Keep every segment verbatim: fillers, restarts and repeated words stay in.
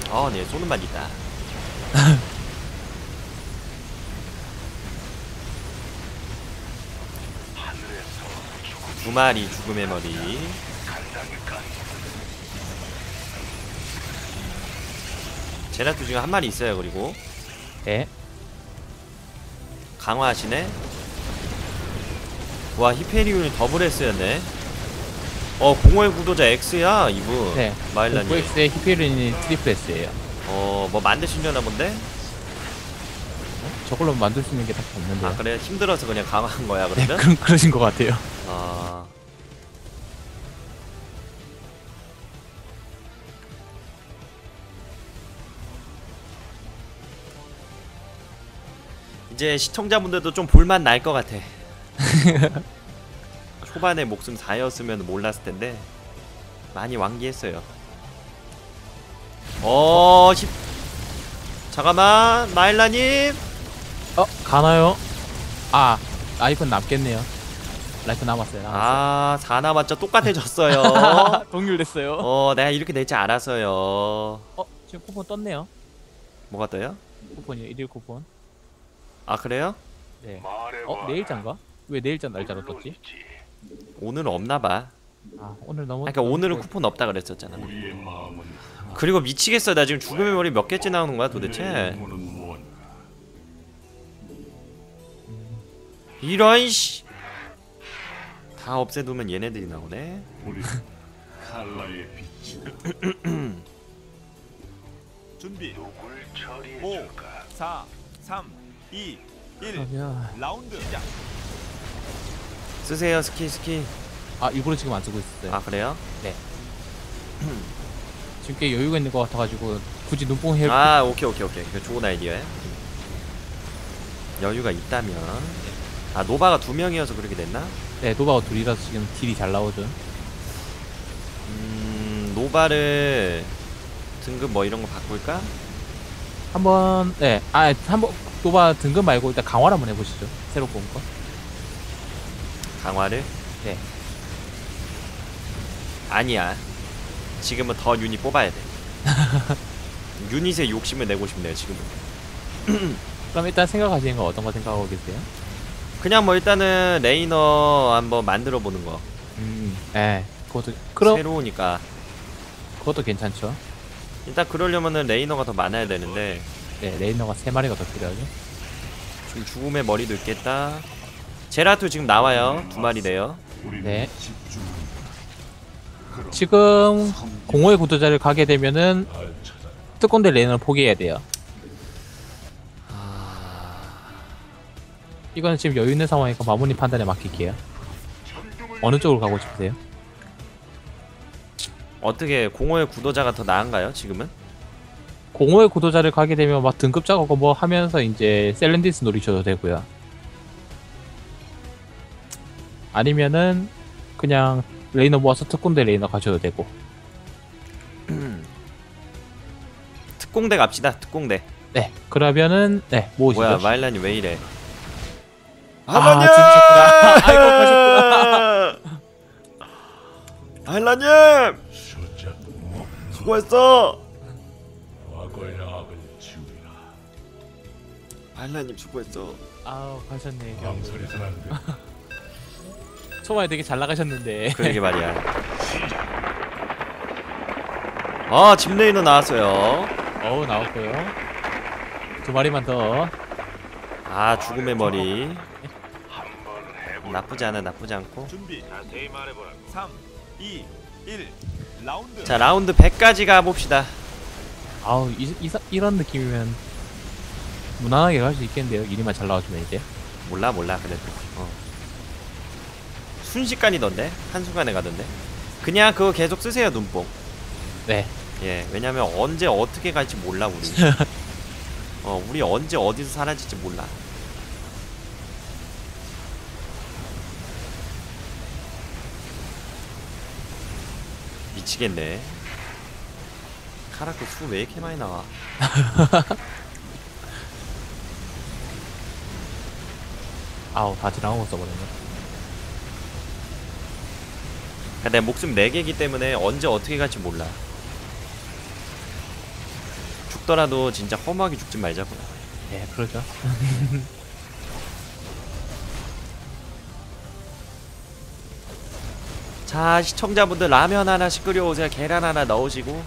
아, 네, 쏘는 맛 있다. 두 마리 죽음의 머리. 제라투 지금 한 마리 있어요. 그리고 네. 강화하시네. 와, 히페리온이 더블 S였네. 어, 공허의 구도자 X야 이분. 네. 마일라님. 오엑스의 히페린이 트리플 S예요. 어, 뭐 만드시려나 본데? 저걸로 만들 수 있는 게 딱히 없는데. 아, 그래? 힘들어서 그냥 강화한 거야 네, 그러면? 그런 그러신 것 같아요. 아. 이제 시청자분들도 좀 볼만 날 것 같아. 초반에 목숨 사였으면 몰랐을 텐데 많이 완기했어요. 어, 십... 잠깐만, 마일라님. 어, 가나요? 아, 라이프는 남겠네요. 라이프 남았어요. 남았어요. 아, 사 남았죠. 똑같아졌어요. 동률됐어요. 어, 내가 이렇게 될 줄 알았어요. 어, 지금 쿠폰 떴네요. 뭐가 떠요? 쿠폰이요, 일일 쿠폰. 아, 그래요? 네. 어, 내일자인가? 왜 내일자 날짜로 떴지? 오늘은 없나봐. 아, 오늘 너무. 그러니까 오늘은 쿠폰 없다 그랬었잖아. 그리고 미치겠어. 나 지금 죽음의 머리 몇 개째 나오는 거야 도대체? 이런 씨. 다 없애두면 얘네들이 나오네. 준비. 오, 사, 삼, 이, 일. 그러면 라운드 시작. 쓰세요 스키 스키. 아, 일부러 지금 안 쓰고 있었어요. 아, 그래요? 네. 지금 꽤 여유가 있는 것 같아가지고 굳이 눈뽕 해. 아, 오케이 오케이 오케이. 이거 좋은 아이디어야. 여유가 있다면. 아, 노바가 두 명이어서 그렇게 됐나? 네, 노바가 둘이라서 지금 딜이 잘 나오죠. 음, 노바를 등급 뭐 이런 거 바꿀까? 한번 네, 아, 한번 노바 등급 말고 일단 강화를 한번 해보시죠. 새로 뽑은 거. 강화를? 네. 아니야. 지금은 더 유닛 뽑아야 돼. 유닛에 욕심을 내고 싶네요 지금은. 그럼 일단 생각하시는 거 어떤 거 생각하고 계세요? 그냥 뭐 일단은 레이너 한번 만들어 보는 거. 음, 네, 그것도 그럼 새로우니까. 그것도 괜찮죠. 일단 그러려면은 레이너가 더 많아야 되는데 네, 레이너가 세 마리가 더 필요하죠. 지금 죽음의 머리도 있겠다. 제라투 지금 나와요. 두 마리 돼요. 네. 지금 공허의 구도자를 가게 되면은 특공대 레이너를 포기해야 돼요. 이거는 지금 여유 있는 상황이니까 마무리 판단에 맡길게요. 어느 쪽으로 가고 싶으세요? 어떻게 공허의 구도자가 더 나은가요 지금은? 공허의 구도자를 가게 되면 막 등급 작업고 뭐 하면서 이제 셀렌디스 노리셔도 되고요. 아니면은 그냥 레이너 모아서 특공대 레이너 가셔도 되고. 특공대 갑시다. 특공대. 네, 그러면은 네 모으시죠. 뭐야 마일란이 왜 이래? 아, 진짜구나. 아이고, 가셨구나. 마일란님 수고했어. 마일란님 수고했어. 아우, 가셨네. 초반에 되게 잘 나가셨는데. 그러게 말이야. 아, 집 레이너 나왔어요. 어우, 나왔고요. 두 마리만 더. 아, 죽음의 머리. 나쁘지 않아, 나쁘지 않고. 준비. 삼, 이, 일. 라운드. 자, 라운드 백까지 가봅시다. 아우, 이, 이, 이런 느낌이면 무난하게 갈 수 있겠는데요. 일이만 잘 나와주면 이제. 몰라, 몰라, 그래도. 어. 순식간이던데? 한순간에 가던데? 그냥 그거 계속 쓰세요, 눈뽕. 네. 예, 왜냐면 언제 어떻게 갈지 몰라, 우리. 어, 우리 언제 어디서 사라질지 몰라. 미치겠네. 카라크 수 왜 이렇게 많이 나와? 아우, 다 지나가고 써버렸네. 내 목숨 네 개이기 때문에 언제 어떻게 갈지 몰라. 죽더라도 진짜 허무하게 죽지 말자고요. 예, 그러죠. 자, 시청자분들 라면 하나씩 끓여오세요. 계란 하나 넣으시고.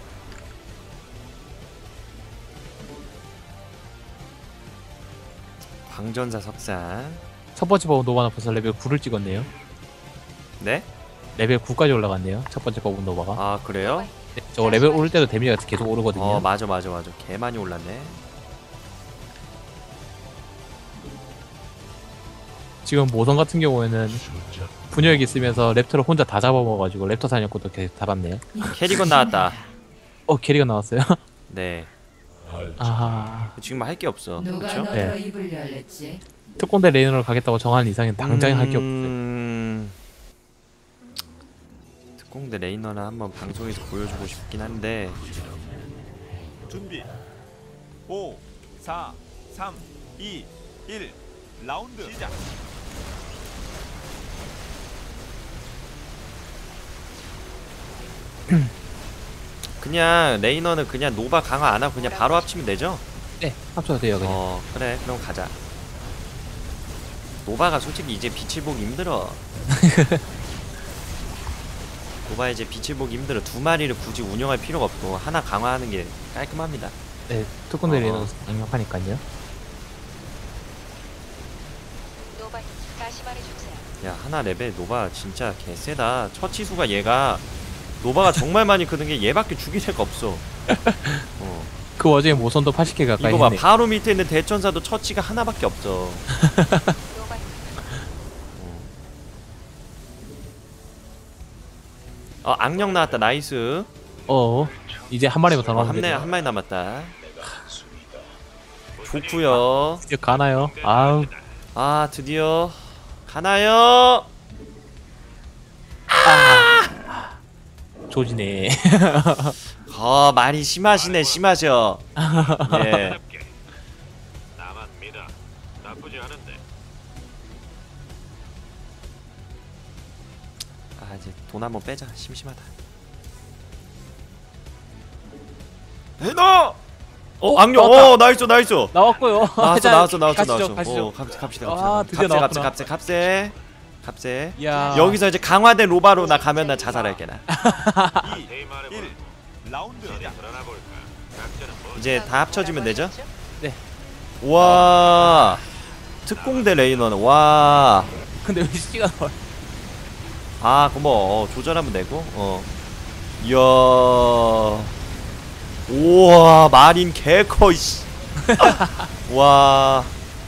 광전사 석산. 첫 번째 버브 노바는 벌써 레벨 구를 찍었네요. 네? 레벨 구까지 올라갔네요. 첫 번째 버브 노바가. 아 그래요? 네, 저거 레벨 오를 때도 데미지가 계속 오르거든요. 어 맞아 맞아 맞아. 개 많이 올랐네. 지금 모성 같은 경우에는 분열기 쓰면서 랩터를 혼자 다 잡아먹어가지고 랩터 사냥꾼도 계속 달았네요. 캐리건 나왔다. 어, 캐리가 나왔어요? 네. 아, 지금 할 게 없어. 누가 그렇죠? 너더러 네. 입을 열랬지? 특공대 레이너를 가겠다고 정한 이상엔 당장에 할 게 없어요. 음... 특공대 레이너나 한번 방송에서 보여주고 싶긴 한데 준비. 오, 사, 삼, 이, 일. 라운드 시작. 그냥 레이너는 그냥 노바 강화 안 하고 그냥 바로 합치면 되죠? 네, 합쳐도 돼요, 그냥. 어 그래 그럼 가자. 노바가 솔직히 이제 빛을 보기 힘들어. 노바 이제 빛을 보기 힘들어. 두 마리를 굳이 운영할 필요가 없고 하나 강화하는 게 깔끔합니다. 네, 특공대 어. 레이너 강력하니까요. 노바님 다시 말해주세요. 야 하나 레벨 노바 진짜 개세다. 처치수가 얘가 노바가 정말 많이 크는 게 얘밖에 죽일 애가 없어. 어. 그 와중에 모선도 팔십 개 가까이 이거 봐 했네. 바로 밑에 있는 대천사도 처치가 하나밖에 없어. 노바님 어 악령 나왔다. 나이스. 어, 이제 한 마리만 더 어, 나오면 한, 내, 되죠. 한 마리 남았다. 좋구요. 드디어 가나요? 아우, 아 드디어 가나요? 조지네. 어 말이 심하시네. 심하셔. 예. 남았습니다. 나쁘지 않은데. 아 이제 돈 한번 빼자. 심심하다. 해너. 어 악령. 나왔다. 어 나이스 나이스. 나왔고요. 나왔어 자, 나왔어 나왔어 가시죠, 나왔어. 가시죠. 어, 갑, 갑시다 아, 갑시다. 드디어 갑세 나왔구나. 갑세 갑세 갑세. 이야. 여기서 이제 강화된 로바로 나 가면 나 자살할게 나. 이, 일. 라운드 시작. 이제 다 합쳐지면 되죠? 네. 와 특공대 레이너는 와. 근데 왜 씨가 나와? 아 고마워. 어, 조절하면 되고. 어. 이야. 우와 마린 개커 이씨. 와.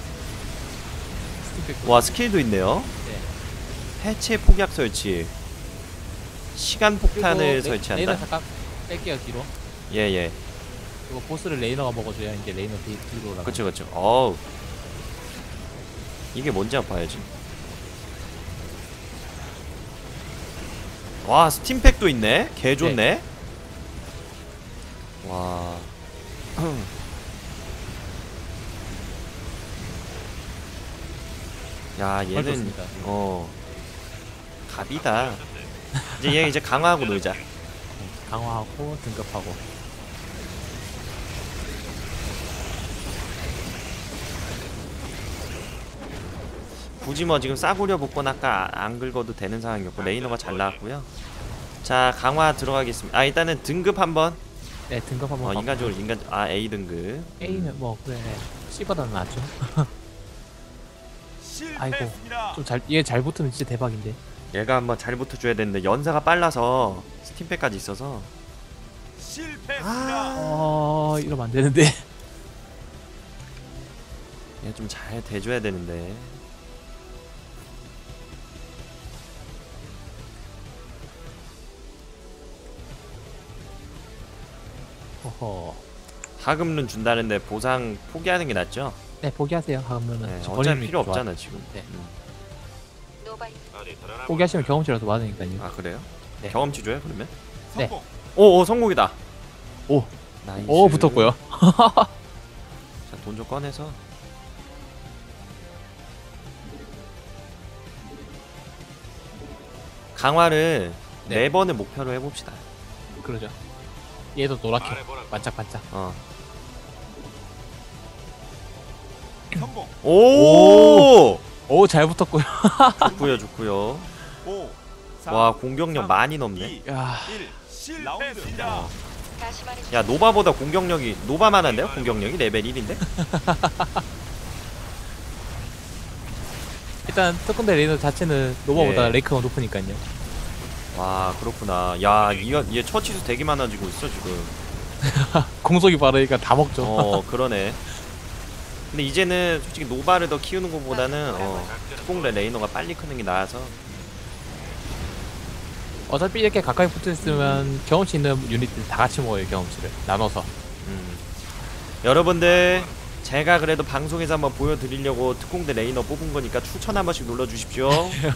와 스킬도 있네요. 네. 해체 폭약 설치. 시간 폭탄을 레이너 설치한다. 잠깐 뺄게요, 뒤로. 예예. 이거 보스를 레이너가 먹어줘야 이제 레이너 뒤, 뒤로 올라가. 그쵸 그쵸. 어우. 이게 뭔지 한번 봐야지. 와 스팀팩도 있네. 개 좋네. 와. 야 얘는 좋습니다. 어 갑이다. 이제 얘 이제 강화하고 놀자. 강화하고 등급하고. 굳이 뭐 지금 싸구려 복권 아까 안 긁어도 되는 상황이었고 레이너가 잘 나왔고요. 자 강화 들어가겠습니다. 아 일단은 등급 한번. 네, 등급 한번. 어, 인간적으로 인간 아 A 등급. A는 뭐 그래. C보다는 낫죠. 실패했습니다. 좀 잘 얘 잘 붙으면 진짜 대박인데. 얘가 한번 잘 붙어줘야 되는데 연사가 빨라서 스팀팩까지 있어서. 실패했습니다. 어, 이러면 안 되는데. 얘 좀 잘 대줘야 되는데. 어허. 하급룬 준다는데 보상 포기하는 게 낫죠? 네, 포기하세요. 하면은 네, 저 어차피 버리는 필요 게 좋아. 없잖아 지금. 네. 음. 노바님 포기하시면 경험치라도 받으니까요. 아 그래요? 네. 경험치 줘요 그러면? 네. 성공. 오오 성공이다. 오. 나이스. 오, 붙었고요. 자 돈 좀 꺼내서. 강화를 네. 네 번을 목표로 해봅시다. 그러죠. 얘도 노랗게 말해보라고. 반짝반짝. 어. 성공. 오! 오, 잘 붙었고요. 좋고요, 좋고요. 오, 사, 와, 공격력 삼, 많이 넘네. 이, 야, 일. 실패했습니다. 다시 말해주세요. 야, 노바보다 공격력이 노바만 한데요? 공격력이 레벨 일인데? 일단 특공대 레이너 자체는 노바보다 예. 레이크가 높으니까요. 와, 그렇구나. 야, 이거 얘 처치수 되게 많아지고 있어, 지금. 공속이 빠르니까 다 먹죠. 어, 그러네. 근데 이제는 솔직히 노바를 더 키우는 것보다는 어, 특공대 레이너가 빨리 크는 게 나아서. 어차피 이렇게 가까이 붙어 있으면 경험치 있는 유닛들 다 같이 먹어요. 경험치를 나눠서. 음. 여러분들, 제가 그래도 방송에서 한번 보여드리려고 특공대 레이너 뽑은 거니까 추천 한 번씩 눌러주십시오.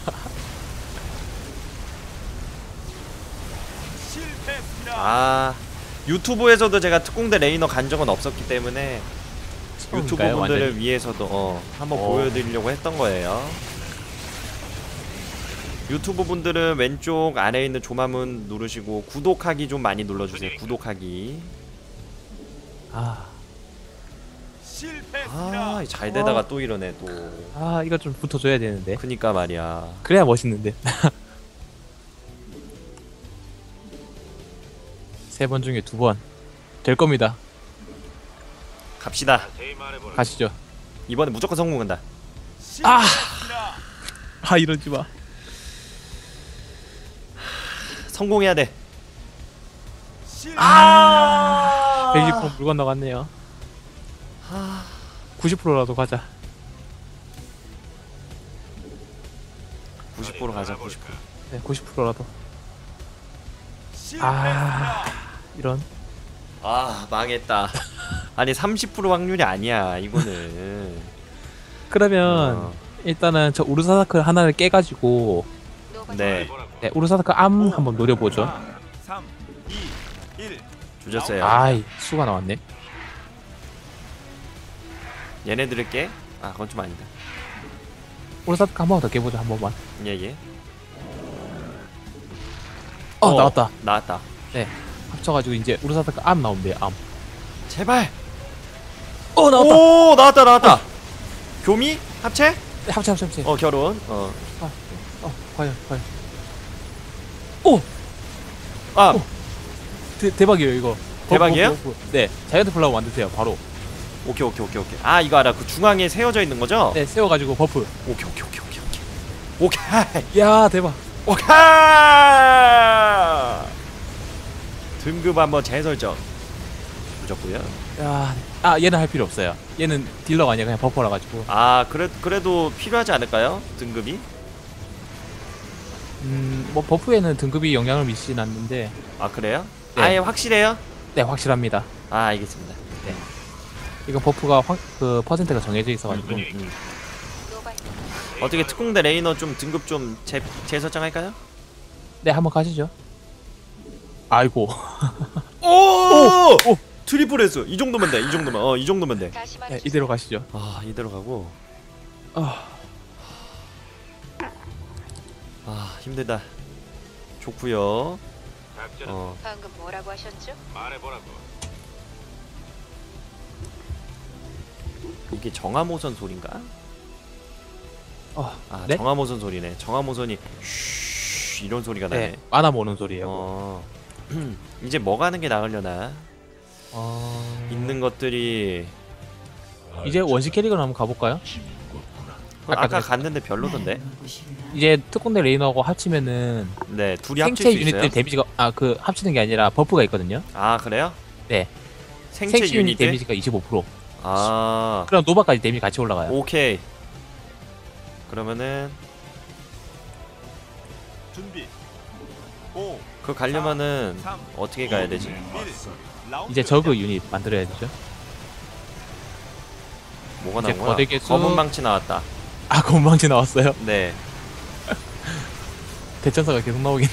실패했습니다. 아, 유튜브에서도 제가 특공대 레이너 간 적은 없었기 때문에 유튜브 처음인가요, 분들을 완전히? 위해서도 어, 한번 어. 보여드리려고 했던 거예요. 유튜브 분들은 왼쪽 아래에 있는 조마문 누르시고 구독하기 좀 많이 눌러주세요. 구독하기. 아, 실패했습니다. 아, 잘 되다가 또 이러네 또. 아 이거 좀 붙어줘야 되는데. 그니까 말이야. 그래야 멋있는데. 세 번 중에 두 번 될 겁니다. 갑시다. 자세히 말해보라고. 가시죠. 이번에 무조건 성공한다. 실패했습니다. 아 이러지 마. 성공해야 돼. 실패했습니다. 백이십 퍼센트 물 건너갔네요. 구십 퍼센트라도 가자. 구십 퍼센트 가자. 구십 퍼센트. 네, 구십 퍼센트라도. 실패했습니다. 이런. 아, 망했다. 아니 삼십 퍼센트 확률이 아니야 이거는. 그러면 어. 일단은 저 우르사다크 하나를 깨가지고 노바 네. 네, 우르사다크 암 한번 노려보죠. 삼, 이, 일. 조졌어요. 아이 수가 나왔네. 얘네들을 깨? 아, 그건 좀 아니다. 우르사다크 한 번 더 깨보자 한 번만. 예예. 어, 나왔다. 나왔다. 네, 합쳐가지고 이제 우르사다크 암 나온대요. 암. 제발. 어 나왔다. 오, 나왔다 나왔다. 교미? 합체? 네, 합체 합체 합체. 어, 결혼. 어. 어 과연 과연. 오 아, 오. 대, 대박이에요 이거. 대박이에요? 버프, 버프, 버프. 네, 자이언트 플라워 만드세요 바로. 오케이 오케이 오케이 오케이. 아, 이거 알아. 그 중앙에 세워져 있는 거죠? 네, 세워가지고 버프. 오케이 오케이 오케이 오케이 오케이. 오케이. 야 대박. 오케이. 등급 한번 재설정. 무졌고요. 야, 아 얘는 할 필요 없어요. 얘는 딜러가 아니라 그냥 버퍼라 가지고. 아, 그래 그래도 필요하지 않을까요? 등급이? 음, 뭐 버프에는 등급이 영향을 미치진 않는데, 아, 그래요? 네. 아예 확실해요? 네 확실합니다. 아, 알겠습니다. 이거 버프가 확, 그 퍼센트가 정해져 있어가지고. 음, 음. 노바 어떻게 특공대 레이너 좀 등급 좀 재, 재설정할까요? 네, 한번 가시죠. 아이고. 오! 오! 트리플 S. 이 정도면 돼. 이 정도면. 어, 이 정도면 돼. 다시 네, 말해주세요. 이대로 가시죠. 아, 이대로 가고. 아, 아, 힘들다. 좋고요. 작전은 어. 방금 뭐라고 하셨죠? 말해보라고. 이게 정화모선 소린가? 어, 아, 네? 정화모선 소리네. 정화모선이 쉬 이런 소리가 나네. 네, 만화 모는 소리예요. 어. 이제 뭐 가는 게 나으려나? 어... 있는 것들이 이제 원시 캐릭을 한번 가볼까요? 아까, 아까 갔는데 별로던데. 이제 특공대 레이너하고 합치면은 네, 둘이 합칠 생체 수 있어요? 유닛들 데미지가 아 그 합치는 게 아니라 버프가 있거든요. 아, 그래요? 네. 생체, 생체 유닛 유닛들? 데미지가 이십오 퍼센트. 아, 그럼 노바까지 데미지 같이 올라가요. 오케이. 그러면은 준비. 오, 그거 가려면은 삼, 어떻게 가야 되지? 일. 라운드 이제 저그 유닛 만들어야 되죠. 뭐가 이제 나온 거야? 거대 개수- 검은 망치 나왔다. 아 건방지 나왔어요. 네. 대천사가 계속 나오겠네.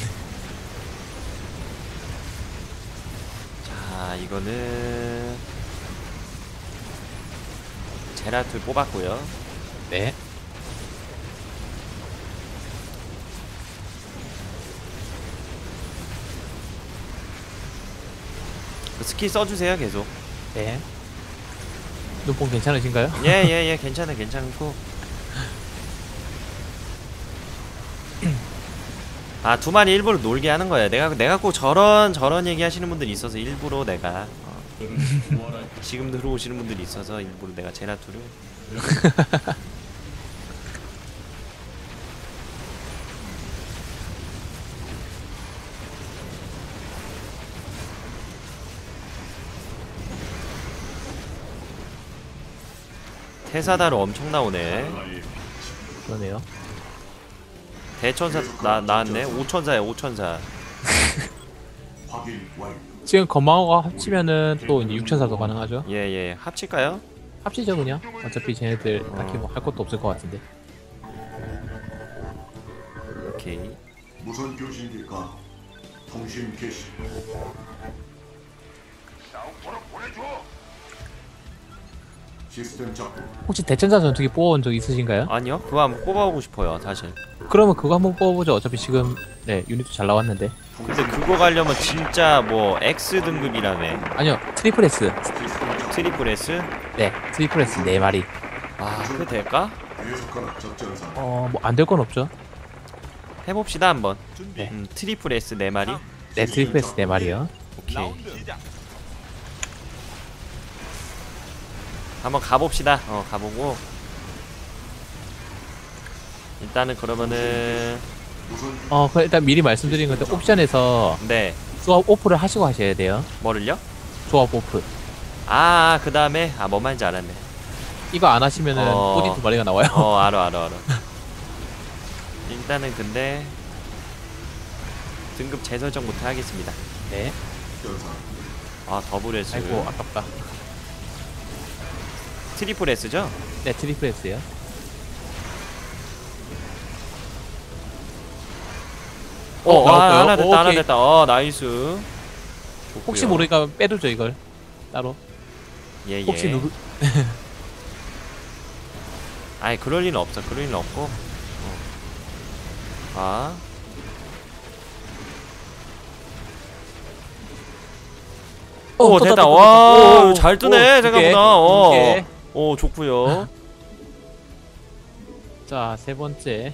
자, 이거는 제라툴 뽑았고요. 네. 스킬 써주세요 계속. 네. 눈뽕 괜찮으신가요? 예예예 괜찮아 괜찮고. 아 두 마리 일부러 놀게 하는 거야. 내가 내가 꼭 저런 저런 얘기 하시는 분들이 있어서 일부러 내가 어. 지금 들어오시는 분들이 있어서 일부러 내가 제라투를. 태사다로 엄청 나오네. 그러네요. 대천사 나 나왔네. 오천사야 오천사. 지금 건망호가 합치면은 또 이제 육천사도 가능하죠. 예예 합칠까요? 합치죠 그냥. 어차피 쟤네들 딱히 어. 뭐 할 것도 없을 것 같은데. 오케이. 무선 교신기가 통신 개시. 시스템 작동. 혹시 대천사 전투기 뽑아본 적 있으신가요? 아니요 그거 한번 뽑아보고 싶어요 사실. 그러면 그거 한번 뽑아보죠. 어차피 지금 네 유닛도 잘 나왔는데. 근데 그거 가려면 진짜 뭐 X 등급이라며. 아니요 트리플 S. 트리플 S? 네 트리플 S 네 마리. 아 그게 될까? 계속하는 접전상. 어뭐 안 될 건 없죠. 해봅시다 한번. 준비. 음, 트리플 S 네 마리. 네 트리플 S 네 마리요. 오케이. 라운드 시작. 한번 가봅시다. 어 가보고. 일단은 그러면은 무선 어 그 일단 미리 말씀드린 건데 옵션에서 네 조합 오프를 하시고 하셔야 돼요. 뭐를요? 조합 오프. 아 그 다음에 아 뭔 말인지 알았네. 이거 안 하시면은 어. 꼬디 두 마리가 나와요. 어 알아 알아 알아. 일단은 근데 등급 재설정부터 하겠습니다. 네. 전상. 아 더블 S. 아이고 아깝다. 트리플 S죠? 네 트리플 S요. 어, 어, 아, 나왔고요. 하나 됐다 하나 오케이. 됐다. 어 나이스. 좋고요. 혹시 모르니까 빼두죠 이걸 따로. 예, 예. 혹시 누구 아니 그럴 리는 없어. 그럴 리는 없고. 어. 아. 오, 떴다, 됐다. 떴다, 와, 떴다. 오, 잘 뜨네. 오, 두 개, 생각보다. 어. 두 개. 오, 좋고요. 자, 세 번째.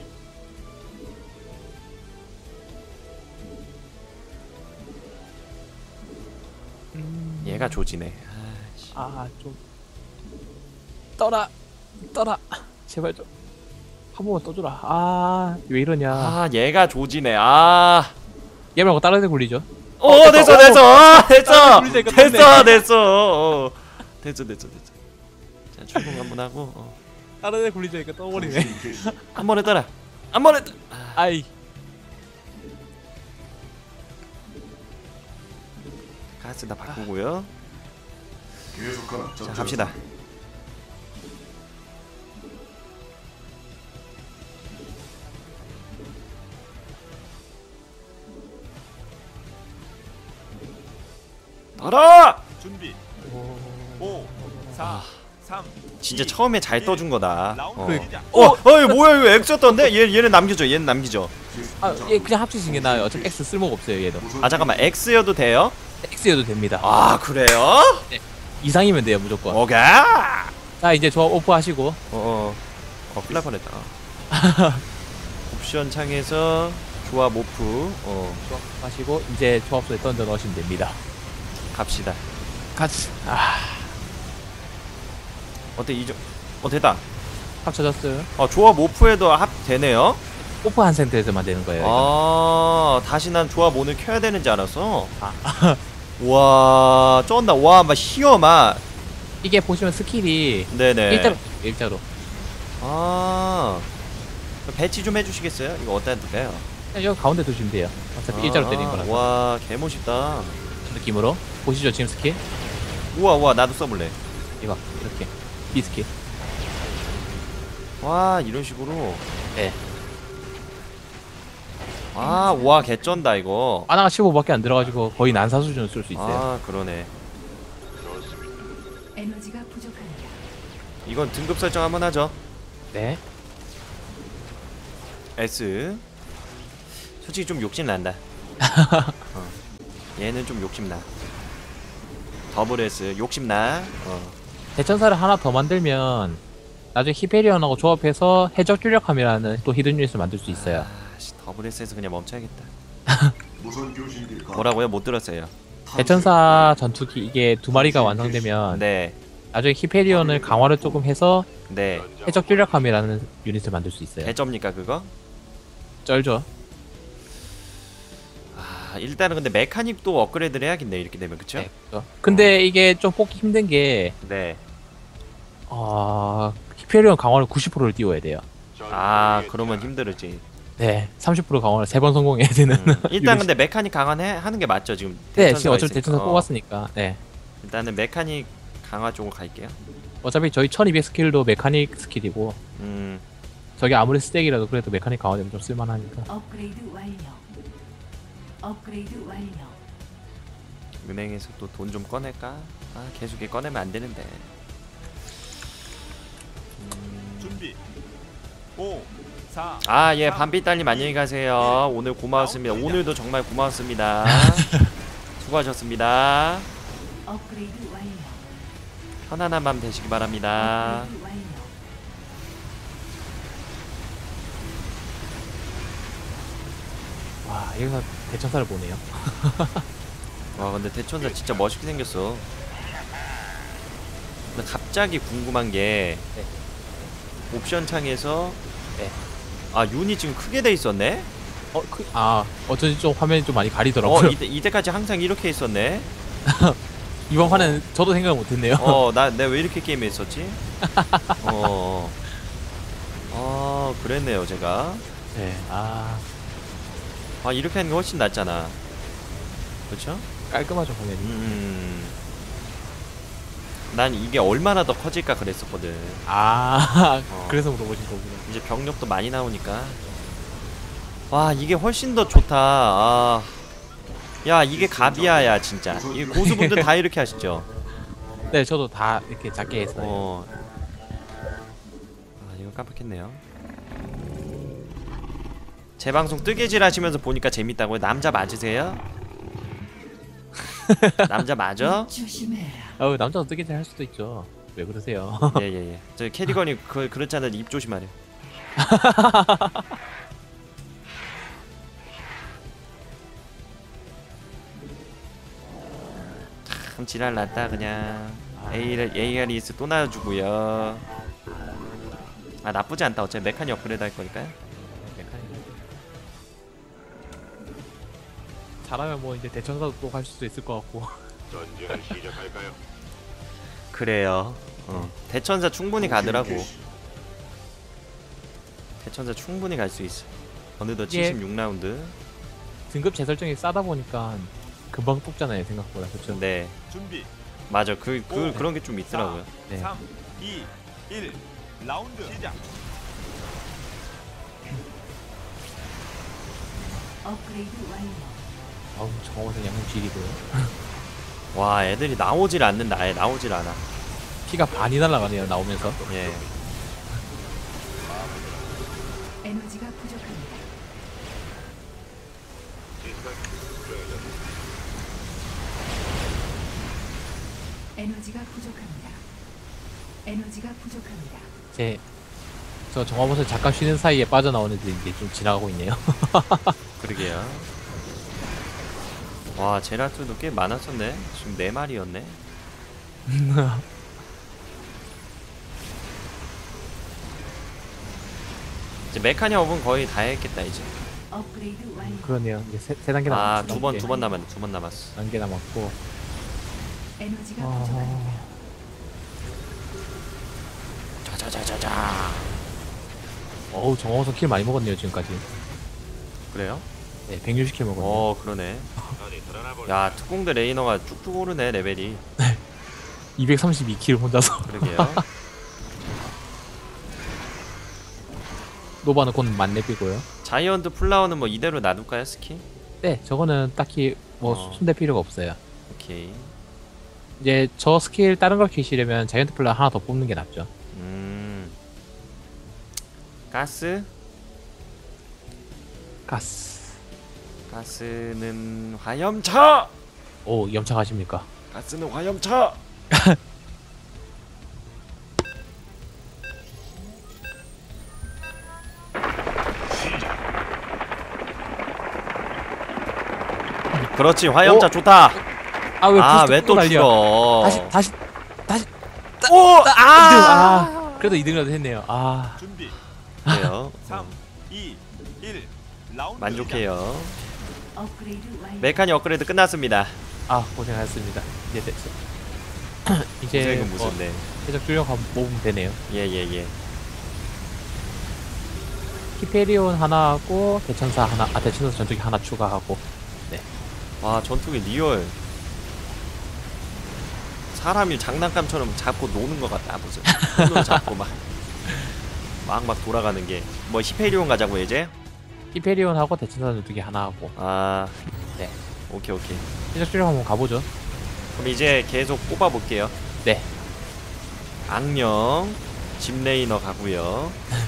음, 얘가 조지네. 아, 좀 떠라. 떠라. 제발 좀. 한 번만 떠주라. 아, 왜 이러냐. 아, 얘가 조지네. 아. 얘 말고 다른 애 굴리죠. 오, 됐어, 됐어. 아, 됐어. 굴리자, 이거 됐어, 됐네. 됐어. 어. 됐어, 됐어, 됐어. 자, 출동 한번 하고. 어. 다른 애 굴리자니까 떠버리네. 통신 개시. 한 번에 따라. 한 번에. 따- 아이. 가스 다 바꾸고요. 계속하는 자, 접전상. 갑시다. 따라! 준비. 오, 사, 삼. 진짜 처음에 잘 떠준 거다. 라운드 어. 시작. 어, 어이 뭐야 이거 X였던데? 얘 얘는 남기죠. 얘는 남기죠. 시스템 아, 작동. 얘 그냥 합치신 게 나아요. 어차피 X 쓸모가 없어요, 얘도. 무선 아 잠깐만 X여도 돼요? X여도 됩니다. 아 그래요? 이상이면 돼요, 무조건. 오케이. 자, 이제 조합 오프 하시고. 어, 어, 어, 큰일 날 뻔했다. 옵션 창에서 조합 오프, 어, 조합 하시고 이제 조합소에 던져 넣으시면 됩니다. 갑시다. 같이. 아, 어때 이정? 어 됐다. 합쳐졌어요. 어 조합 오프에도 합 되네요. 오프한 상태에서만 되는 거예요. 이거. 아 다시 난 조합 오늘 켜야 되는지 알았어. 와 쩐다. 와막 희어 막. 이게 보시면 스킬이 네네. 일자로 일자로. 아 배치 좀 해주시겠어요? 이거 어디다 둘까요? 그냥 여기 가운데 두시면 돼요. 어차피 일자로 때리는 거라서. 와 개멋있다. 느낌으로 보시죠 지금 스킬. 우와 우와 나도 써볼래. 이거 이렇게 B 스킬. 와 이런 식으로. 네. 아와 개쩐다 이거. 아나가 십오밖에 안 들어가지고 거의 난사 수준으로 쓸 수 있어요. 아 그러네. 에너지가 부족합니다. 이건 등급 설정 한번 하죠. 네. S. 솔직히 좀 욕심 난다. 어. 얘는 좀 욕심 나. 더블 S 욕심나. 어. 대천사를 하나 더 만들면 나중에 히페리온하고 조합해서 해적 출력함이라는 또 히든 유닛을 만들 수 있어요. 아씨 더블 S에서 그냥 멈춰야겠다. 무선 교신기 가동. 뭐라고요? 못 들었어요. 대천사 전투기 이게 두 마리가 완성되면 네, 나중에 히페리온을 강화를 조금 해서 네. 해적 출력함이라는 유닛을 만들 수 있어요. 대점니까 그거? 쩔죠. 아 일단은 근데 메카닉도 업그레이드를 해야겠네 이렇게 되면 그쵸? 네, 그렇죠. 근데 이게 좀 뽑기 힘든 게 네. 어, 히페리온 강화를 구십 퍼센트를 띄워야 돼요. 아 그러면 힘들지. 네, 삼십 퍼센트 강화를 세 번 성공해야 되는. 음, 일단 유닛이- 근데 메카닉 강화는 해- 하는 게 맞죠 지금. 네, 대천사가 지금 어차피 있으니까. 대천사 어, 뽑았으니까. 네. 일단은 메카닉 강화 쪽으로 갈게요. 어차피 저희 천이백 스킬도 메카닉 스킬이고 음 저게 아무리 스택이라도 그래도 메카닉 강화되면 좀 쓸만하니까. 업그레이드 완료. 업그레이드 완료. 은행에서 또 돈 좀 꺼낼까? 아 계속 이렇게 꺼내면 안 되는데. 준비. 오, 사. 아 예 밤빛달님 안녕히 가세요. 오늘 고마웠습니다. 오늘도 정말 고마웠습니다. 수고하셨습니다. 업그레이드 완료. 편안한 밤 되시기 바랍니다. 업그레이드 완료. 와, 여기서 대천사를 보네요. 와 근데 대천사 진짜 멋있게 생겼어. 근데 갑자기 궁금한 게 네. 옵션 창에서 네. 아 윤이 지금 크게 돼 있었네? 어, 그, 아, 어쩐지 좀 화면이 좀 많이 가리더라고요. 어 이때, 이때까지 항상 이렇게 있었네? 이번 판은 저도 생각 못했네요. 어나 내가 왜 이렇게 게임했었지? 어. 어 그랬네요 제가. 네, 아, 아 이렇게 하는 게 훨씬 낫잖아. 그렇죠? 깔끔하죠 화면이. 음. 난 이게 얼마나 더 커질까 그랬었거든. 아, 어. 그래서 물어보신 거구나. 이제 병력도 많이 나오니까. 와 이게 훨씬 더 좋다. 아. 야 이게 가비야야 진짜. 이 고수분들 다 이렇게 하시죠. 네, 저도 다 이렇게 작게 했어요. 어. 아 이거 깜빡했네요. 제 방송 뜨개질 하시면서 보니까 재밌다고요? 남자 맞으세요? 남자 맞아? 조심해라. 어, 남자도 뜨개질 할 수도 있죠. 왜 그러세요? 예예예. 저 캐리건이 그 그렇잖아. 입 조심하래. 참 지랄 났다 그냥. 에이를 에이아리스 또 나와주고요. 아 나쁘지 않다. 어차피 메카닉 업그레이드 할 거니까요. 잘하면 뭐 이제 대천사도 또 갈 수도 있을 것 같고. 전쟁을 시작할까요? 그래요. 어. 대천사 충분히 가더라고. 개시. 대천사 충분히 갈 수 있어. 어느덧 예. 칠십육 라운드. 등급 재설정이 싸다 보니까 금방 뽑잖아요 생각보다. 그렇죠? 네. 준비. 맞아. 그, 그 오, 그런 게 좀 있더라고요. 네. 삼, 이, 일. 라운드 시작. 업그레이드 완료. 아우, 정원은 양념 질이고요. 와, 애들이 나오질 않는다. 아예 나오질 않아. 피가 반이 날아가네요 나오면서. 예. 에너지가 부족합니다. 에너지가 부족합니다. 에너지가 부족합니다. 제 저 정화버섯 잠깐 쉬는 사이에 빠져나오는 애들이 이제 좀 지나가고 있네요. 그러게요. 와, 제라투도 꽤 많았었네. 지금 네 마리였네. 이제 메카니업은 거의 다 했겠다 이제. 업그레이드 완료. 그러네요. 이제 세, 세 단계 아, 남았어. 두 번 두 번 남았네. 두 번 남았어. 단계 남았고. 에너지가 아, 부족합니다. 자자자자자. 어우, 정화버섯 킬 많이 먹었네요 지금까지. 그래요? 네, 백육십 킬 먹었네요. 어, 그러네. 야, 특공대 레이너가 쭉쭉 오르네 레벨이. 이백삼십이 킬 혼자서. 그러게요. 노바는 곧 만렙이고요. 자이언트 플라워는 뭐 이대로 놔둘까요 스킨? 네, 저거는 딱히 뭐 어. 손댈 필요가 없어요. 오케이. 이제 저 스킬 다른 걸 키시려면 자이언트 플라 하나 더 뽑는 게 낫죠. 음. 가스? 가스. 가스는 화염차. 오, 염차가십니까? 가스는 화염차. 그렇지 화염차 오! 좋다. 아왜 아 왜 또 날려? 죽어? 다시 다시 다시. 오! 아! 아! 그래도 이 등이라도 했네요. 아. 준비. 그래요. 삼, 이, 일. 라운드 만족해요. 업그레이드 완료. 메카니 업그레이드 끝났습니다. 아 고생하셨습니다. 이제 됐어. 이제 고생은 뭐 무슨 네. 해적 줄력 한번 뽑으면 되네요. 예예 예. 히페리온 하나 하고 대천사 하나, 아 대천사 전투기 하나 추가하고. 와 전투기 리얼. 사람이 장난감처럼 잡고 노는 것 같다 무슨. 손으로 잡고 막 막 막 돌아가는 게. 뭐 히페리온 가자고 이제. 히페리온 하고 대천사 전투기 하나 하고. 아 네. 오케이 오케이. 해적 줄력 한번 가보죠. 그럼 이제 계속 뽑아볼게요. 네. 악령 집레이너 가고요.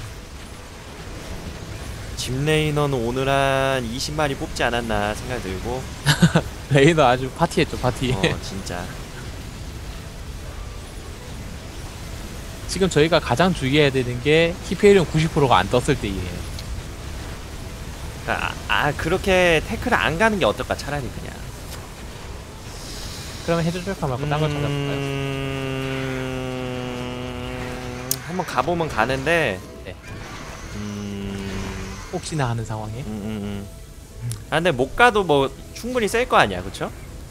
집레이너는 오늘 한 이십 마리 뽑지 않았나 생각 들고. 레이너 아주 파티했죠 파티. 어 진짜. 지금 저희가 가장 주의해야 되는 게 히페리온 구십 퍼센트가 안 떴을 때이에요. 아, 아 그렇게 태클을 안 가는 게 어떨까 차라리 그냥. 그러면 해적 줄력 말고 딴 걸 찾아볼까요? 음... 한번 가보면 가는데. 네. 음... 혹시나 하는 상황에. 음, 음, 음. 아 근데 못 가도 뭐 충분히 셀 거 아니야, 그쵸?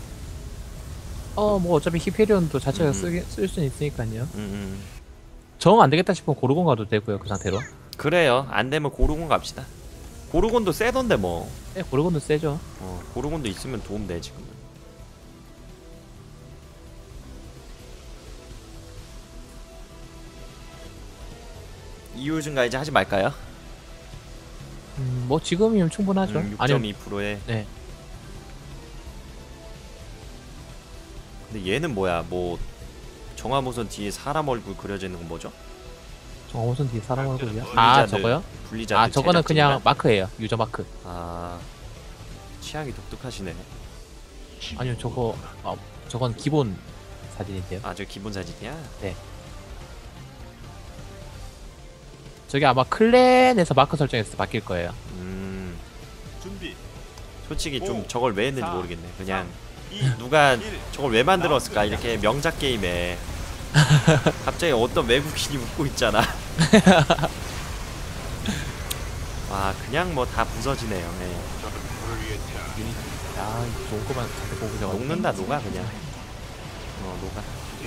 어 뭐 어차피 히페리온도 자체가 음. 쓸 수는 있으니까요. 음, 음. 정 안 되겠다 싶으면 고르곤 가도 되고요 그 상태로. 그래요. 안 되면 고르곤 갑시다. 고르곤도 세던데 뭐. 네 고르곤도 세죠. 어, 고르곤도 있으면 도움 돼 지금은. 이유증가 이제 하지 말까요? 음, 뭐 지금이면 충분하죠. 음, 아니요. 육 점 이 퍼센트에. 네. 근데 얘는 뭐야? 뭐 정화모선 뒤에 사람 얼굴 그려져 있는 건 뭐죠? 정호선 뒤에 사람 얼굴이요? 아 블리자드, 저거요? 블리자드 아 저거는 그냥 제작진인가? 마크예요. 유저 마크. 아 취향이 독특하시네. 아니요 저거 어, 저건 기본 사진인데요. 아 저 기본 사진이야? 저게 아마 클랜에서 마크 설정했을 때 바뀔 거예요. 음 준비. 솔직히 좀 오, 저걸 왜 했는지 사, 모르겠네. 그냥 이, 누가 일. 저걸 왜 만들었을까? 이렇게 명작 게임에 갑자기 어떤 외국인이 웃고 있잖아. 와 그냥 뭐 다 부서지네요. 예. 아 좋은 거만 자꾸 보고 저 녹는다 녹아 그냥. 어 녹아.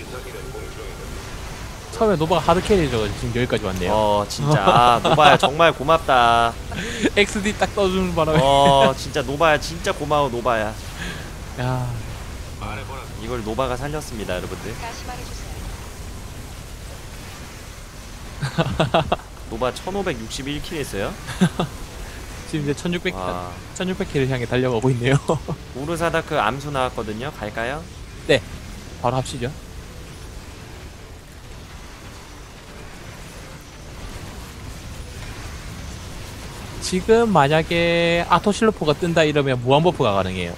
처음에 노바가 하드캐리죠. 지금 여기까지 왔네요. 어 진짜 아 노바야 정말 고맙다. 엑스디 딱 떠주는 바람에. 어 진짜 노바야 진짜 고마워 노바야. 야 이걸 노바가 살렸습니다 여러분들. 다시 말해주세요. 노바 천오백육십일 킬 했어요. 지금 이제 천육백 와 천육백 킬을 향해 달려가고 있네요. 우르사다크 암수 나왔거든요. 갈까요? 네 바로 합시죠. 지금 만약에 아토실로포가 뜬다 이러면 무한 버프가 가능해요.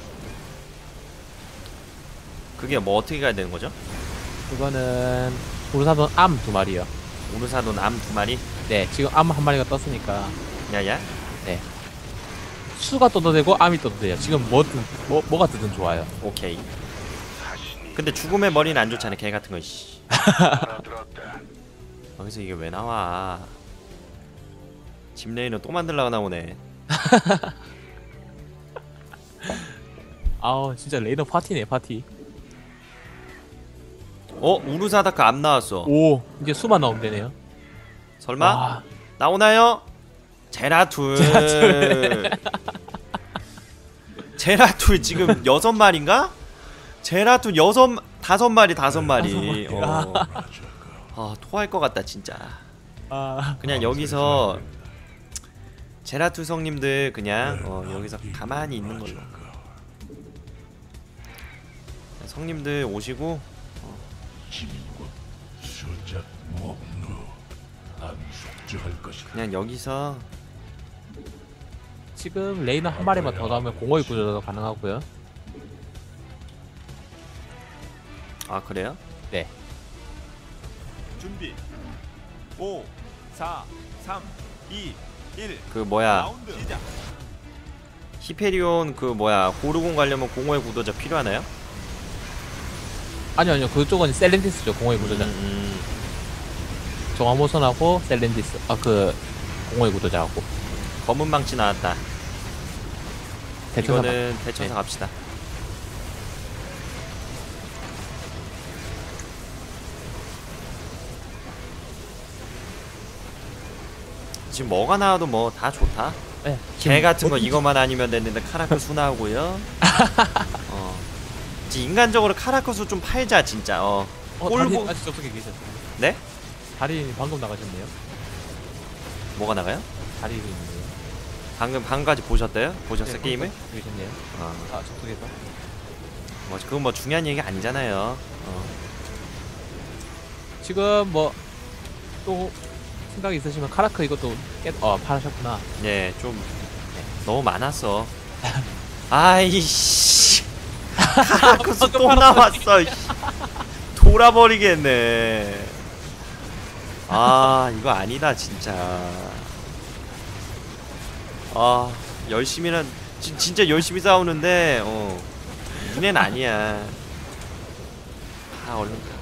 그게 뭐 어떻게 가야 되는 거죠? 그거는 우르사돈 암 두 마리요. 우르사돈 암 두 마리? 네 지금 암 한 마리가 떴으니까 야야? 수가 떠도 되고 암이 떠도 돼요. 지금 뭐든 뭐, 뭐가 뜨든 좋아요. 오케이. 근데 죽음의 머리는 안 좋잖아 개 같은 거 씨. 여기서 이게 왜 나와? 집레이너 또 만들려고 나오네. 아우 진짜 레이더 파티네 파티. 어? 우르사다크 암 나왔어. 오 이제 수만 나오면 되네요. 설마? 와, 나오나요? 제라툴. 제라툴 지금 여섯 마리인가? 제라툴 여섯 다섯 마리 다섯 마리. 어. 아 토할 것 같다 진짜. 아 그냥 여기서 제라툴 성님들 그냥 어, 여기서 가만히 있는 걸로. 성님들 오시고 그냥 여기서 지금 레이너 한 마리만 더 나오면 공허의 구조도 가능하고요. 아 그래요? 네. 준비. 오, 사, 삼, 이, 일. 그 뭐야 라운드 시작. 히페리온 그 뭐야 고르곤 가려면 공허의 구도자 필요하나요? 아니요 아니요 그쪽은 셀렌티스죠. 공허의 구도자. 음, 정화모선하고 셀렌티스. 아 그 공허의 구도자하고. 검은 망치 나왔다. 대천사. 이거는 대천사 네. 갑시다. 지금 뭐가 나와도 뭐 다 좋다. 네. 개 같은 거 이거만 아니면 됐는데 카라크수 나오고요. 어. 이제 인간적으로 카라크수 좀 팔자 진짜. 어. 어, 꼴보- 달인 아직 접속에 계셨어요. 네? 달인 방금 나가셨네요. 뭐가 나가요? 달인이 있네요. 방금 방금까지 보셨대요? 보셨어 네, 게임을? 방금 계셨네요. 어. 아 접속해서. 뭐 그건 뭐 중요한 얘기 아니잖아요. 어. 지금 뭐 또 생각이 있으시면 카라크 이것도 깨, 어 팔으셨구나. 예, 좀 너무 많았어. 아이씨. 카라크수 또 나왔어. 씨. 돌아버리겠네. 아, 이거 아니다 진짜. 아, 열심히는 지, 진짜 열심히 싸우는데 어. 니넨 아니야. 아, 얼른 가.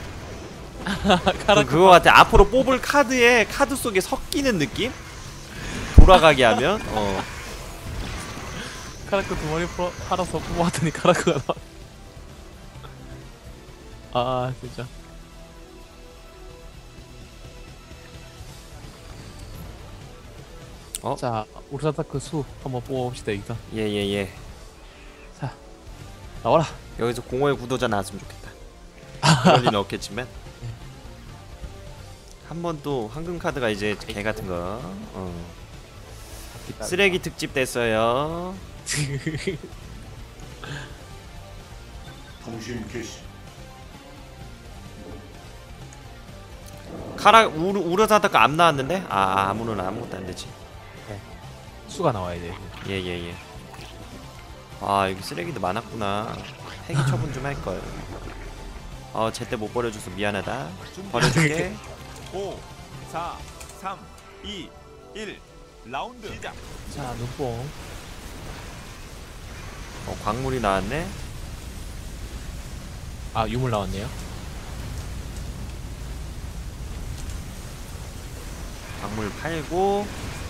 그, 그거 같아. 앞으로 뽑을 카드에 카드 속에 섞이는 느낌? 돌아가게 하면 어. 카라크 두 마리 풀어, 팔아서 뽑아왔더니 카라크가 나와. 아 진짜. 어? 자 우르사다크 수 한번 뽑아봅시다 여기서. 예예예. 예, 예. 나와라. 여기서 공허의 구도자 나왔으면 좋겠다. 그럴 리는 없겠지만 한 번 또 황금 카드가 이제 개 같은 거. 어. 쓰레기 특집 됐어요. 통신 개시. 카라 우르 우르사다크 암 나왔는데 아 아무는 아무것도 안 되지. 수가 나와야 돼. 예예예. 아 여기 쓰레기도 많았구나. 폐기 처분 좀 할 걸. 어 제때 못 버려줘서 미안하다. 버려줄게. 오, 사, 삼, 이, 일. 라운드 시작. 자 눈뽕. 어 광물이 나왔네. 아 유물 나왔네요. 광물 팔고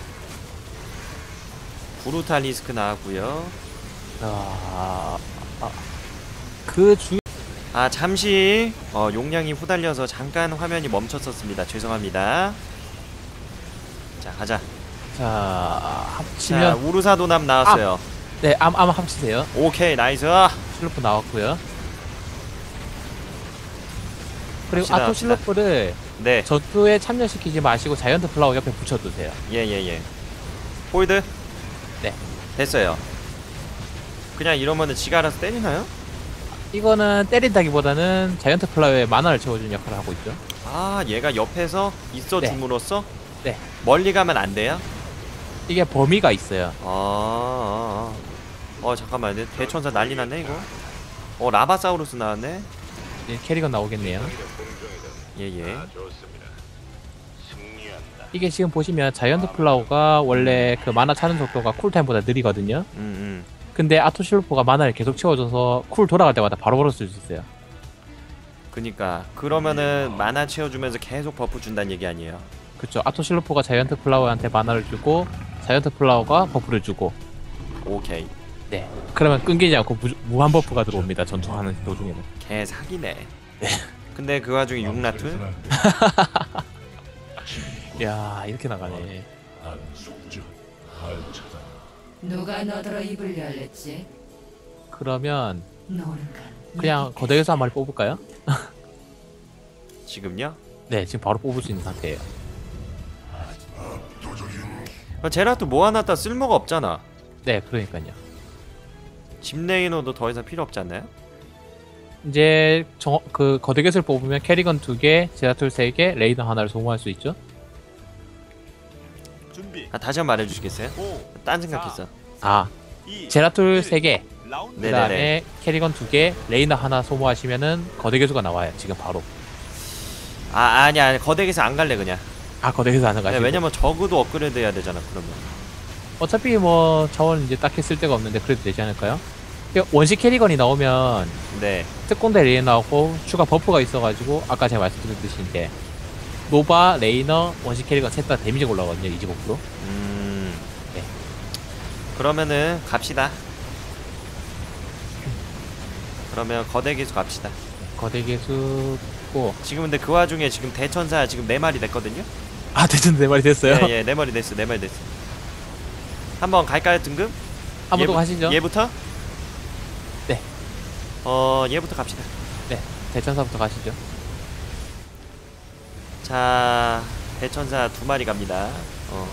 브루탈리스크 나왔고요. 아, 아, 그 중. 아 잠시 어, 용량이 후달려서 잠깐 화면이 멈췄었습니다. 죄송합니다. 자 가자. 자 자 합치면 우르사도남 나왔어요. 네암 암 합치세요. 오케이 나이스. 실로프 나왔고요. 그리고 합시다, 아토 합시다. 실로프를 네. 전투에 참여시키지 마시고 자이언트 플라워 옆에 붙여두세요. 예예예. 홀드. 네. 됐어요. 그냥 이러면은 지가 알아서 때리나요? 이거는 때린다기보다는 자이언트 플라워에 만화를 채워주는 역할을 하고 있죠. 아 얘가 옆에서 있어 네. 줌으로써 네. 멀리 가면 안 돼요? 이게 범위가 있어요. 아, 아, 아. 어 잠깐만 내 대천사 난리 났네 이거. 어 라바사우루스 나왔네. 이제 캐릭은 나오겠네요. 예예. 이게 지금 보시면 자이언트 플라워가 원래 그 만화 차는 속도가 쿨타임보다 느리거든요. 음 음. 근데 아토 실로프가 만화를 계속 채워줘서 쿨 돌아갈 때마다 바로바로 쓸 수 있어요. 그니까 그러면은 만화 채워주면서 계속 버프 준다는 얘기 아니에요? 그쵸. 아토 실로프가 자이언트 플라워한테 만화를 주고 자이언트 플라워가 버프를 주고. 오케이. 네. 그러면 끊기지 않고 무, 무한 버프가 들어옵니다. 전투하는 도중에는. 개 사기네. 근데 그 와중에 육라툴? 야 이렇게 나가네. 누가 너더러 입을 열렸지? 그러면 노르간. 그냥 거대에서 한 마리 뽑을까요? 지금요? 네, 지금 바로 뽑을 수 있는 상태예요. 아, 제라토 모아놨다 쓸모가 없잖아. 네, 그러니까요. 집레이너도 더 이상 필요 없지 않나요? 이제 정, 그 거대겟을 뽑으면 캐리건 두 개, 제라툴 세 개, 레이더 하나를 소모할 수 있죠. 준비. 아 다시 한 번 말해주시겠어요? 오, 딴 생각했어. 아, 이, 제라툴 일. 세 개, 라운드 네. 그다음에 캐리건 두 개, 레이너 하나 소모하시면은 거대 개수가 나와요. 지금 바로. 아 아니 아니 거대에서 안 갈래 그냥. 아 거대 개수 안 네, 가시고. 왜냐면 저그도 업그레이드 해야 되잖아 그러면. 어차피 뭐 자원 이제 딱히 쓸 데가 없는데 그래도 되지 않을까요? 원시 캐리건이 나오면 네. 특공대 레이너하고 추가 버프가 있어가지고 아까 제가 말씀드렸듯이 이제 노바, 레이너, 원시 캐리건 셋 다 데미지가 올라가거든요. 이십오 퍼센트. 음. 네. 그러면은 갑시다. 그러면 거대 기수 갑시다. 거대 개수고. 지금 근데 그 와중에 지금 대천사 지금 네 마리 됐거든요. 아 대전 네 마리 됐어요. 예, 예, 네 마리 됐어, 네 마리 됐어. 한번 갈까요 등급? 한 번 더 얘부- 가시죠. 얘부터? 네. 어, 얘부터 갑시다. 네. 대천사부터 가시죠. 자, 대천사 두 마리 갑니다. 어.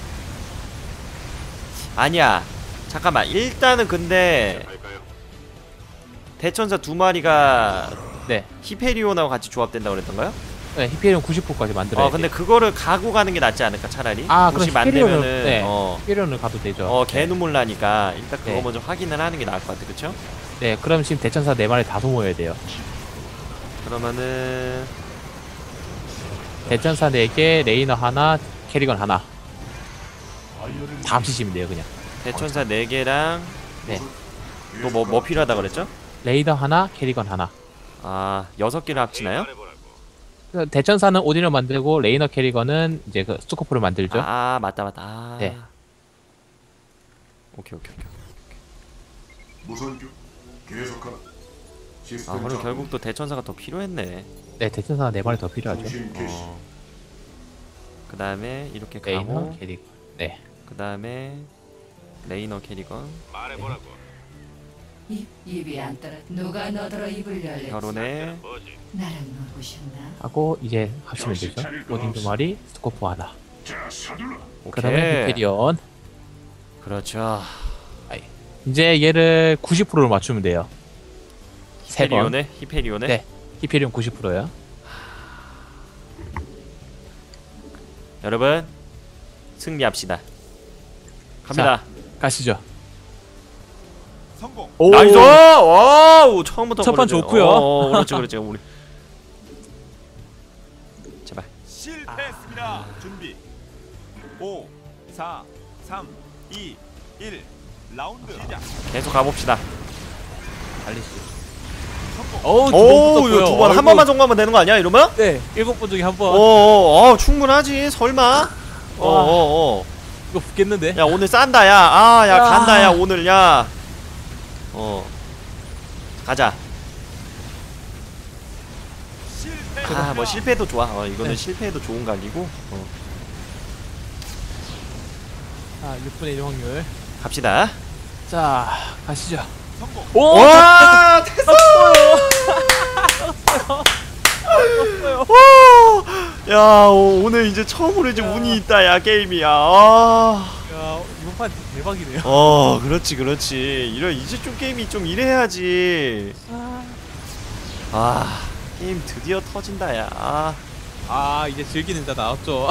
아니야. 잠깐만. 일단은 근데 대천사 두 마리가 네. 히페리온하고 같이 조합된다고 그랬던가요? 네, 히페리온 구십 퍼센트까지 만들어야 어, 근데 돼요. 그거를 가고 가는 게 낫지 않을까 차라리? 아, 그럼 구십 안 히페리온을 되면은 네. 어, 히페리온을 가도 되죠. 어, 개눈물 나니까 일단 그거 네. 먼저 확인을 하는 게 나을 것 같아. 그쵸? 네, 그럼 지금 대천사 네 마리 다 소모해야 돼요. 그러면은 대천사 네 개, 레이너 하나, 캐리건 하나. 다 합치시면 돼요, 그냥. 대천사 네 개랑 네. 또 뭐 뭐 필요하다 그랬죠? 레이더 하나, 캐리건 하나. 아, 여섯 개를 합치나요? 그래서 대천사는 오딘을 만들고 레이너 캐리건은 이제 그 스코프를 만들죠. 아, 맞다 맞다. 아. 네. 오케이 오케이 오케이. 무선 교 계속하라. 시스템 아, 그럼 작동. 결국 또 대천사가 더 필요했네. 네, 대천사가 네 마리 더 필요하죠. 통신 개시. 어. 그다음에 이렇게 레이너, 가고 캐리건. 네. 그다음에 레이너 캐리건 입, 입이 안 떨어. 누가 너더러 입을 열렸지? 결혼에 나랑 놀고 싶나? 하고 이제 합치면 되죠. 오딘 두 마리, 스코프 하나. 오케이. 그다음에 히페리온. 그렇죠. 이제 얘를 구십 퍼센트로 맞추면 돼요. 세 번. 히페리온에 히페리온에 네. 히페리온 구십 퍼센트요. 여러분 승리합시다. 갑니다. 가시죠. 성공. 오! 나이스! 와우! 처음부터 첫판 그러죠. 좋고요. 어, 그렇지 그렇지. 우리 제발. 실패했습니다. 준비. 오, 사, 삼, 이, 일. 라운드 시작. 계속 가봅시다. 달리시. 성공. 어우, 오, 이거 두 번 한 번만 성공하면 되는 거 아니야? 이러면? 네, 일곱 번 중에 한 번. 어, 어, 어, 충분하지. 설마? 어, 어, 어. 이거 붙겠는데? 야, 오늘 싼다, 야. 아, 야, 야. 간다, 야, 오늘, 야. 어. 가자. 실패. 아, 뭐 실패도 좋아. 어, 이거는 네. 실패도 좋은 각이고. 어. 아, 육 분의 일 확률. 갑시다. 자, 가시죠. 성공. 오! 와, 됐어! 오! 야, 오, 오늘 이제 처음으로 이제 운이 있다, 야, 게임이야. 아. 야, 이번 판 대박이네요. 어, 그렇지, 그렇지. 이런 이제 좀 게임이 좀 이래야지. 아, 게임 드디어 터진다, 야. 아, 아, 이제 즐기는 자 나왔죠.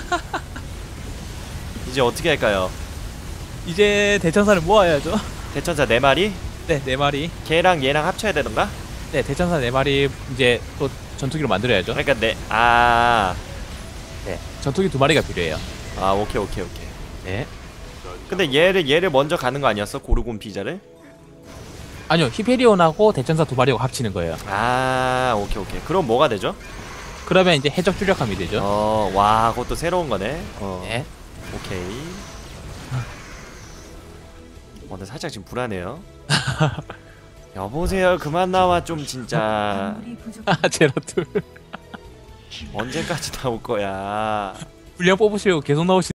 이제 어떻게 할까요? 이제 대천사를 모아야죠. 대천사 네 마리? 네, 네 마리. 걔랑 얘랑 합쳐야 되던가? 네, 대천사 네 마리 이제 또 전투기로 만들어야죠. 그러니까 네, 아, 네, 전투기 두 마리가 필요해요. 아, 오케이, 오케이, 오케이. 네. 근데 얘를 얘를 먼저 가는 거 아니었어? 고르곤 피자를? 아니요, 히페리온하고 대천사 두 마리하고 합치는 거예요. 아, 오케이, 오케이. 그럼 뭐가 되죠? 그러면 이제 해적 출력함이 되죠. 어, 와, 그것도 새로운 거네. 어, 네. 오케이. 어, 근데 살짝 지금 불안해요. 여보세요, 그만 나와 좀 진짜. 아, 제로툴. 언제까지 나올 거야? 분량 뽑으시려고 계속 나오시.